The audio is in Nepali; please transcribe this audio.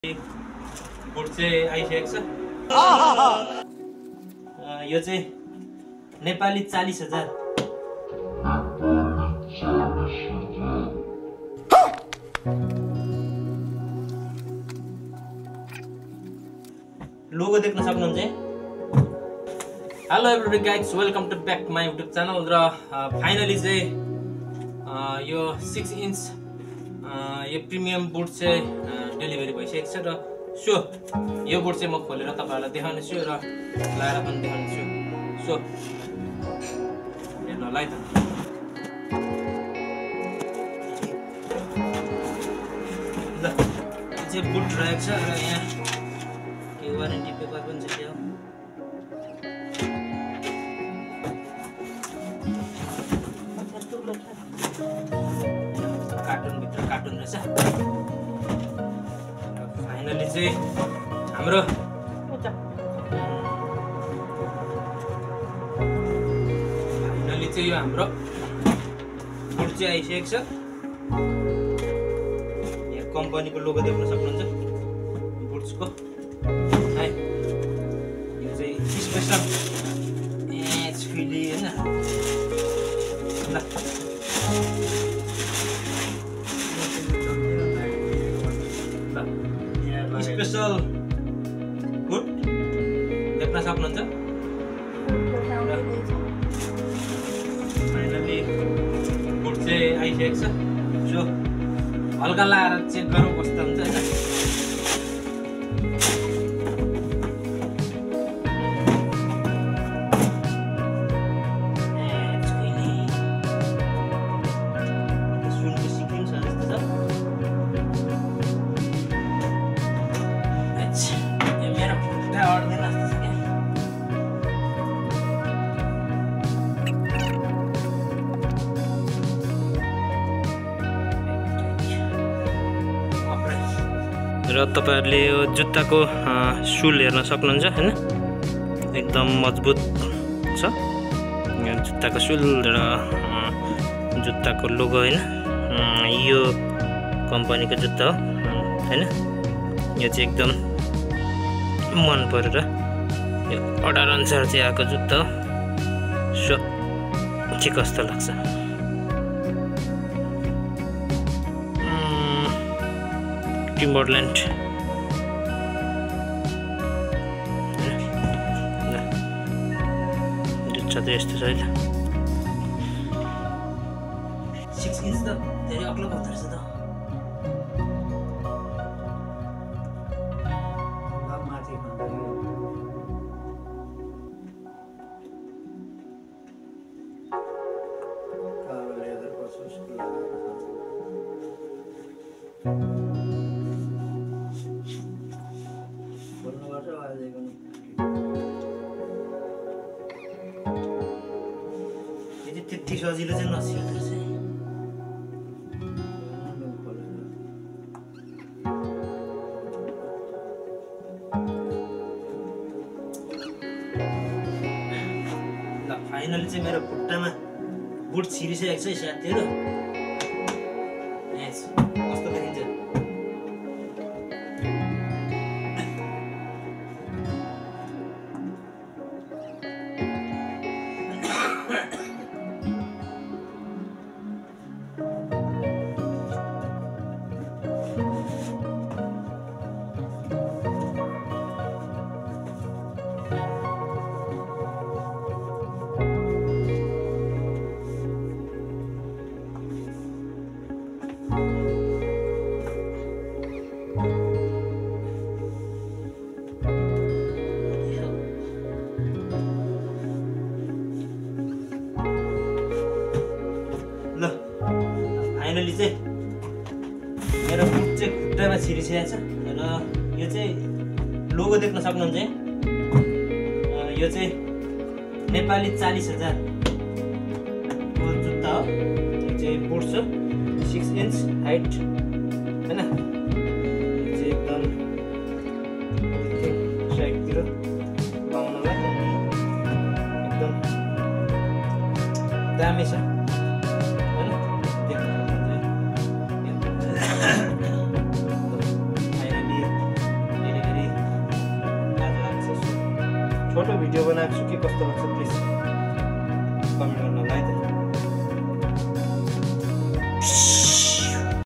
बुट चाहिँ आइसकेको छ। यो चाहिँ नेपाली 40,000। लोगो देख्न सक्नुहुन्छ। Hello everybody guys, welcome to back my YouTube channel. र फाइनली चाहिँ यो 6 इन्च यो प्रिमियम बुट चाहिँ डेलिभरी भइसकेको छ। र सो यो बुट चाहिँ म खोलेर तपाईहरुलाई देखाउनेछु र लाएर पनि देखाउनेछु। सो हेर्नुलाई त ल यो चाहिँ बुट रहेको छ र यहाँ के वारेन्टी पेपर पनि छ। त्यो कार्टुन रहेछ। फाइनली चाहिँ हाम्रो यो हाम्रो बुट चाहिँ आइसकेको छ। यहाँ कम्पनीको लोगो देख्न सक्नुहुन्छ बुट्सको है। यो चाहिँ स्पेशल हैन ल स्पेशल बुट देख्न सक्नुहुन्छ। फाइनली बुट चाहिँ आइसकेको छ। सो हल्का लाएर चेक गरौँ कस्तो हुन्छ हैन। र तपाईहरुले यो जुत्ताको सुल हेर्न सक्नुहुन्छ हैन, एकदम मजबुत छ यो जुत्ताको सुल र जुत्ताको लोगो हैन। यो कम्पनीको जुत्ता हो हैन। यो चाहिँ एकदम मन परेर यो अर्डर अनुसार चाहिँ आएको जुत्ता हो। सो के कस्तो लाग्छ टिम्बरल्यान्ड जुत्ता त यस्तो छ है। 6 इन्च त धेरै अग्लो पर्दो रहेछ त। त्यति सजिलो चाहिँ नसिक्नु रहेछ। ल फाइनली चाहिँ मेरो खुट्टामा बुट छिरिसकेको छ साथीहरु। कस्तो देखिन्छ फाइनली चाहिँ मेरो बुट चाहिँ खुट्टामा छिरिसकेको छ। र यो चाहिँ लोगो देख्न सक्नुहुन्छ। यो चाहिँ नेपाली 40,000 को जुत्ता हो। यो चाहिँ बुट छ 6 इन्च हाइट हैन। यो चाहिँ एकदम साइडतिर लाउनलाई एकदम दामी छ। छोटो भिडियो बनाएको छु, के कस्तो लाग्छ प्लिज